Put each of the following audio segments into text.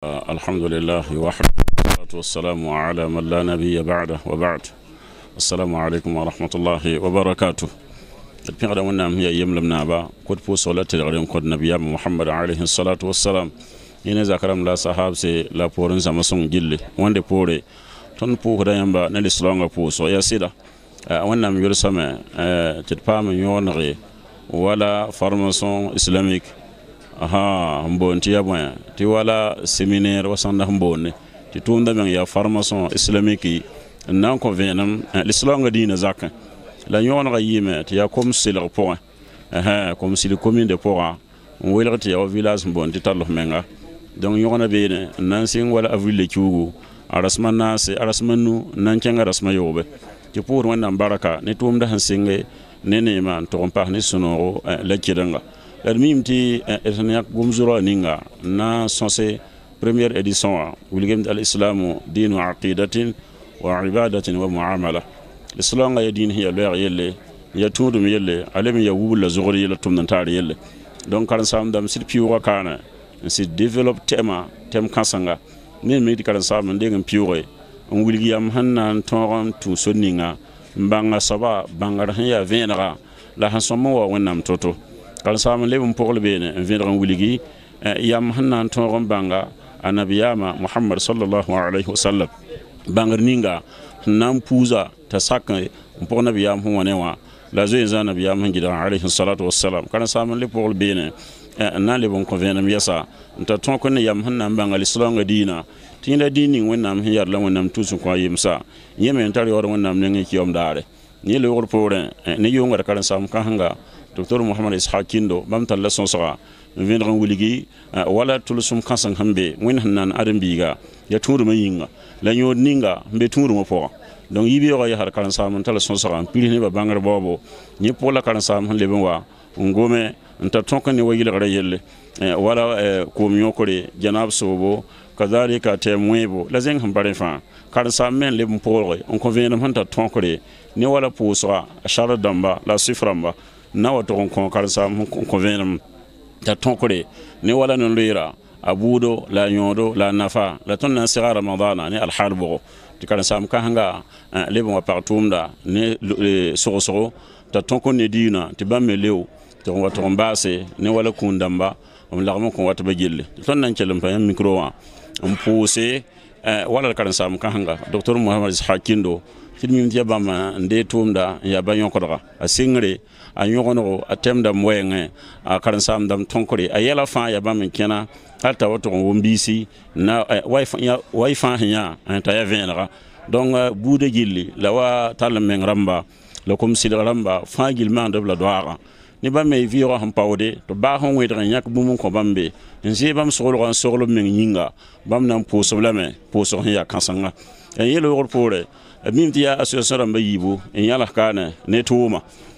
الحمد لله وحده والصلاة والسلام على من لا نبي بعده وبعد السلام عليكم ورحمة الله وبركاته. البيغدا ونام هي يملم نابا كود بو صلاة الغريم كود نبي محمد عليه الصلاة والسلام ينزا ذكرم لا صحاب سي لا بورن سامسون جيلي وند بوري تون بو كدا يمبا نلي سلونغا بو سو يا سيدا ونام يرسما تتبام يونغي ولا فارماسون اسلاميك mbon ti yabon ti wala séminaire wasanda mbonne ti tunda men ya formation islamique nan ko venam l'islam dina zakka la yon ga yime ti ya comme c'est le point comme si le commune de pora on welati ya village mbon ti tallo menga donc yona be nan sin wala aville ciugo arasman nas arasmanu nan cenga rasma yobe ti pour wannan baraka ni tumda hansinge nene man to par ni sonoro la kidanga الميمتي إثنياك بومزورا نينغا نا سونسي première édition ولجم الإسلام دين وعقيدة وعبادة ومعاملة الإسلام يا دين هي لغة يلي يتود يلي علم يوول زغري يلا تمنتار يلي donc quand ça me sit piura kana c'est développe thème kansanga ne me di quand ça me ndeng piure on william hanan toron tu soninga mbanga saba bangar ya venra la hansomo wa wonam toto kan sam lebum pour le bene vendran wuligi yam hanan toron banga anabiyama muhammad sallallahu alaihi wasallam bangar ninga nam puza ta sakka pour nabiyam huwanewa la zoeza nabiyam ngida alaihi salatu wassalam kan sam le pour le bene nan lebum ko venam yasa ta ton ko ne yam hanan banga l'islam dina tinda dini wonnam hiyar la wonnam tusu ko yimsa yemen tar yor wonnam ne ki yom dare ni le wor pour ne yonga kan sam ka hanga Dr Mohamed Ishaq Kindo bam talla son sora vendran wuligi wala tulusum kansan hambe wen hanan adam biga ya turu mayinga la nyod ninga mbe turu mo po donc yibi yo ya har kan sam talla son sora pili ne ba bangar bobo ni pola kan sam han leben wa ngome nta tonkani wayil gara yelle wala ko myokore janab sobo kadhalika temwebo la zen hambare fa kan sam men leben pore on convient man ta tonkore ni wala pusra ashara damba la siframba na wato kon karsa ko venam ta tonkore ne wala non lira abudo la nyodo la nafa la ton nasira ramadana ne al halbo ti karsa am ka hanga lebo wa partumda ne soro ta tonkon ne dina ti bamme lew to wato mbase ne wala kundamba on larmo ko wato bagille ton nan celum pa micro wa on pousse wala karsa am ka hanga docteur Mohamed Ishaq Kindo filmi mtiya bama nde tumda ya banyon kodra asingre a yogono a temda moyenge a karansam dam tonkore a yela fa ya bam kena alta wato wombisi na wifi hanya anta ya venra donc bude gilli la wa talmen ramba la comme sil ramba fa gilman de la doara ni ba me viro ham pawde to ba hon wedra nyak bumum ko bambe nje bam solo men yinga bam nan poso lame poso ya kansanga en yelo wor pore mimtiya association ramba yibu en yala kana ne tuma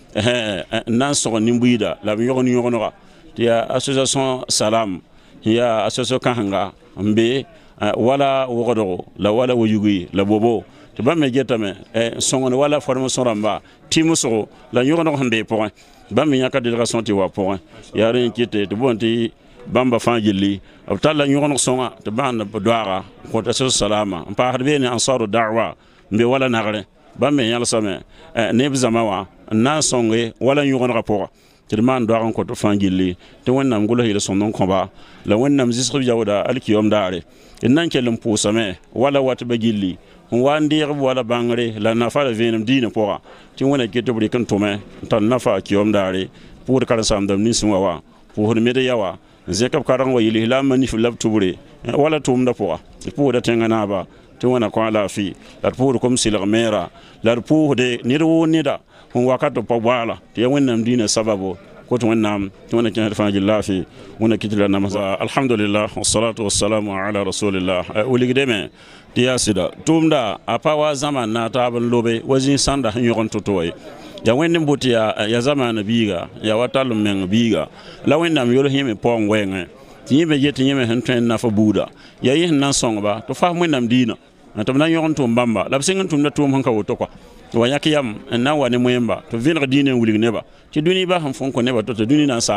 nan so nimbuida la yogono ya association salam ya association kahanga mbe wala wogodo la wala woyugi la bobo to ba me getame songon wala formation ramba timuso la yogono hande point ba me nyaka délégation ti wa point ya ren kite to bonti bamba fangili abtalla yogono songa to banda doara ko association salama pa harbe ni ansaru da'wa mbe wala nagre ba me yalla sama ne bizamawa na songe wala yugon rapport ti man do ran ko to fangili to wonnam gulo hila son non komba la wonnam zisru jawda alkiyom dare nan kelum pusame wala wat bagilli wandir wala bangre la nafa la venum dina pora ti wona ke to bri kan to me tan nafa kiyom dare pour kala sam dam ni sunwa pour mede yawa zekap karan wa yili la manif lab tubure wala tum da pora pour da tengana ba ti wana ko ala fi la pour comme si la mera la pour de niru nida on wakato pa wala ti wonnam dina sababu ko to wonnam ti wona ken faji lafi wona kitila namasa alhamdulillah wassalatu wassalamu ala rasulillah uligdeme ti yasida tumda apawa zaman na taban lobe wazin sanda hanyon totoy ya wonni mbuti ya zaman biga ya watalum men biga la wonnam yolo himi pon wenge tibe jeti nyeme hentwen na fa buda ya yi nan songba to fa wonnam dina to nan yon to mbamba la singen tum na tum hanka woto kwa wa yakiyam na wani mwemba to vinra dine wulig neba ti duni ba han fon ko neba to duni nan sama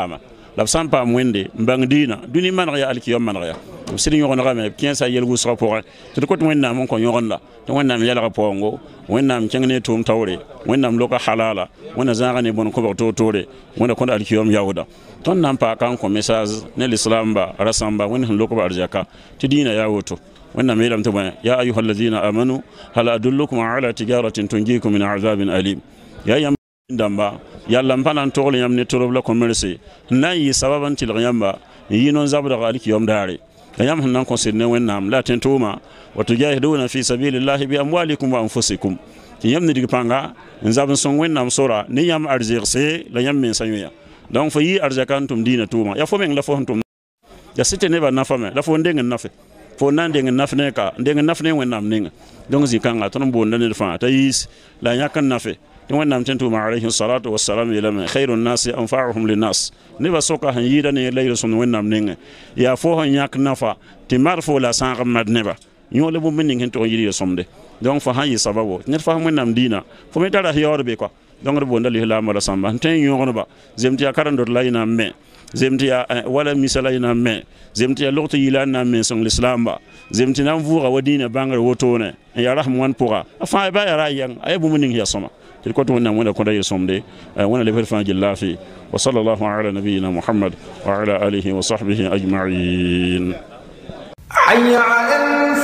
la san pa mwende mbang dina duni man ya alkiyam man ya sidi nyogon rame kien sa yel gusra pour to ko wonna mon ko nyogon la to wonna mi yala ko ngo wonna mi kengne tum tawre wonna mi loka halala wonna zangane bon ko to tore wonna ko alkiyam yawda ton nan pa kan ko message ne l'islam ba rasamba wonna loko ba arjaka to dina yawoto wonna mi lam to ya ayyuhalladhina amanu hal adullukum ala tijaratin tunjikum min azabin alim ya yam damba yalla mpanan togol yam ne torobla commerce nan yi sababan til yamba yinon zabda galiki yom dare yam hanan konsidne wennam la tentuma wa tujahiduna fi sabilillahi bi amwalikum wa anfusikum yam ne digpanga nzabn son wennam sora ni yam arzirse la yam men sanyya donc fa yi arzakantum dina tuma ya fo men la fo hantum ya site ne ba nafame la fo ndengen nafe fo nan ndengen nafne ka ndengen nafne wennam ninga donc zikanga ton bo ndane fa tayis la yakan nafe wannam tentuma alayhi salatu wassalam ila khairun nas anfa'uhum linnas ne ba soka han yida ne layla sun wannam ninga ya fo han yak nafa ti marfo la sanqa madneba nyole bu min hen to yidi somde donc fa han yi sababo ne fa wannam dina fo me tara yorbe ko donc bo ndali la mala samba ten yogono ba zemti akarando layna me zemti wala misala ina me zemti lokto yilana me son l'islam ba zemti nan vura wadina bangar wotone ya rahman pora afa ba ya rayan ay bu min ya soma كنت وانا كنا يصوم وانا اللي بفرفان جلافي وصلى الله على نبينا محمد وعلى آله وصحبه أجمعين. حي على